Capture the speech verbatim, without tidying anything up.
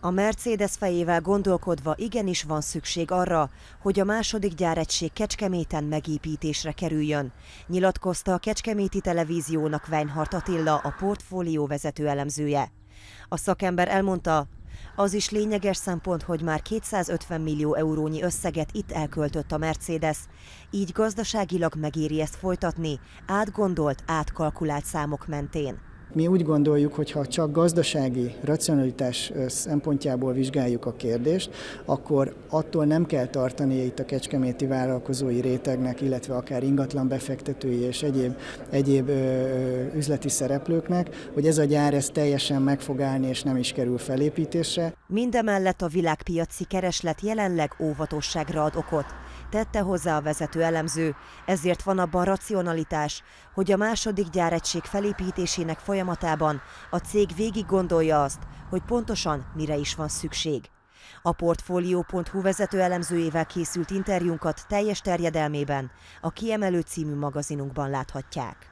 A Mercedes fejével gondolkodva igenis van szükség arra, hogy a második gyáregység Kecskeméten megépítésre kerüljön, nyilatkozta a Kecskeméti Televíziónak Weinhardt Attila, a portfólió vezető elemzője. A szakember elmondta, az is lényeges szempont, hogy már kétszázötven millió eurónyi összeget itt elköltött a Mercedes, így gazdaságilag megéri ezt folytatni, átgondolt, átkalkulált számok mentén. Mi úgy gondoljuk, hogy ha csak gazdasági racionalitás szempontjából vizsgáljuk a kérdést, akkor attól nem kell tartani itt a kecskeméti vállalkozói rétegnek, illetve akár ingatlan befektetői és egyéb, egyéb ö, üzleti szereplőknek, hogy ez a gyár ez teljesen meg fog állni és nem is kerül felépítésre. Mindemellett a világpiaci kereslet jelenleg óvatosságra ad okot, tette hozzá a vezető elemző, ezért van abban racionalitás, hogy a második gyáregység felépítésének folyamatában a cég végig gondolja azt, hogy pontosan mire is van szükség. A Portfolio pont hu vezető elemzőjével készült interjúnkat teljes terjedelmében a Kiemelő című magazinunkban láthatják.